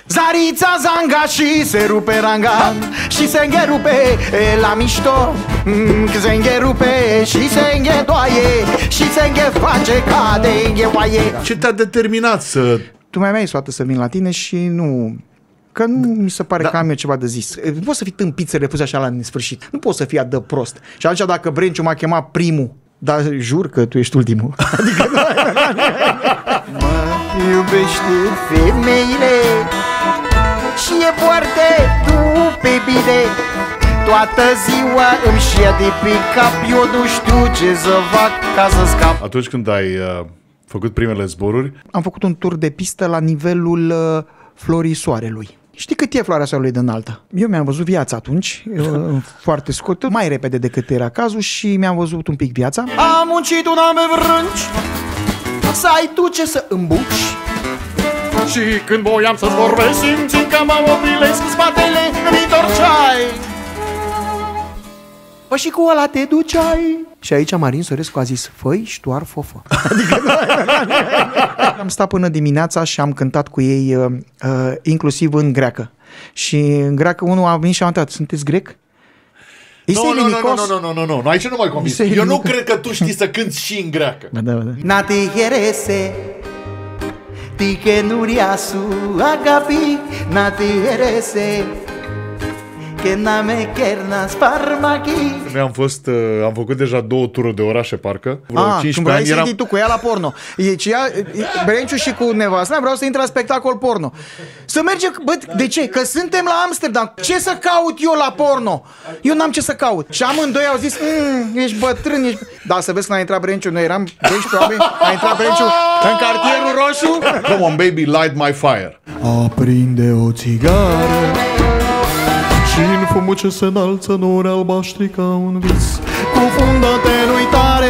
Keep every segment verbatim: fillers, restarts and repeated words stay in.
Zarița zanga și se rupe ranga și se îngherupe la mișto, se îngherupe și se înghedoaie și se îngheface ca de îngheoaie. Ce te-a determinat să... Tu mai mai soată să vin la tine și nu... Că nu mi se pare da. Că am eu ceva de zis. Nu poți să fii tâmpit să refuzi așa la nesfârșit. Nu poți să fii adă prost. Și atunci dacă Brenciu m-a chemat primul, dar jur că tu ești ultimul. Adică mă iubește femeile și e foarte tu pe bine. Toată ziua îmi șia de pe cap. Eu nu știu ce să fac ca să scap. Atunci când ai uh, făcut primele zboruri, am făcut un tur de pistă la nivelul uh, florii soarelui. Știi cât e floarea soarelui de înaltă? Eu mi-am văzut viața atunci, foarte scurtă, mai repede decât era cazul și mi-am văzut un pic viața. Am muncit un an pe vrânci, să ai tu ce să îmbuci. Și când voiam să-ți vorbesc, simțim că mă mobilesc, spatele îmi întorceai. Păi și cu ăla te duceai. Și aici Marin Sorescu a zis, făi, ștoar, fofă. Adică am stat până dimineața și am cântat cu ei uh, uh, inclusiv în greacă. Și în greacă unul a venit și a întrebat, sunteți grec? Nu, nu, nu, nu, nu, nu, nu, nu, aici nu mai convins. Eu nu cred că tu știi să cânti și în greacă. Da, da, da. Na te herese, tike nuriasu agapi, na te herese. Noi am fost, uh, am făcut deja două tururi de orașe, parcă. Ah, când vrei să intri tu cu ea la porno. Deci ea, Brenciu și cu nevasta, vreau să intre la spectacol porno. Să mergem, bă, de ce? Că suntem la Amsterdam. Ce să caut eu la porno? Eu n-am ce să caut. Și amândoi au zis, mmm, ești bătrân, ești... Da, să vezi când a intrat Brenciu, noi eram doisprezece oameni, a intrat Brenciu în cartierul roșu. Come on, baby, light my fire. Aprinde o țigară și în fumul ce se înalță nori albaștri ca un vis. Cufundă-te în uitare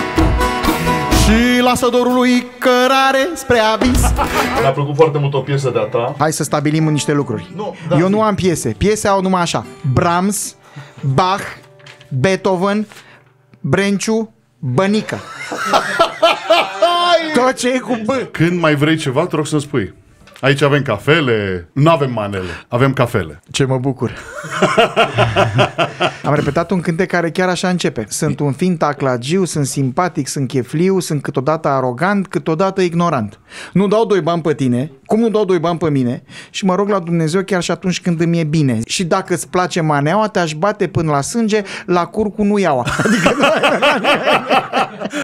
și lasă dorului cărare spre avis. Mi-a plăcut foarte mult o piesă de-a ta. Hai să stabilim niște lucruri. Nu, da, Eu nu am piese. Piese au numai așa: Brahms, Bach, Beethoven, Brenciu, Bănică. Tot ce e cu B. Când mai vrei ceva, te rog să-mi spui. Aici avem cafele, nu avem manele, avem cafele. Ce mă bucur. Am repetat un cântec care chiar așa începe. Sunt un fin taclagiu, sunt simpatic, sunt chefliu, sunt câteodată arogant, câteodată ignorant. Nu dau doi bani pe tine, cum nu dau doi bani pe mine, și mă rog la Dumnezeu chiar și atunci când îmi e bine. Și dacă îți place maneaua, te-aș bate până la sânge, la curcu nu iaua. Adică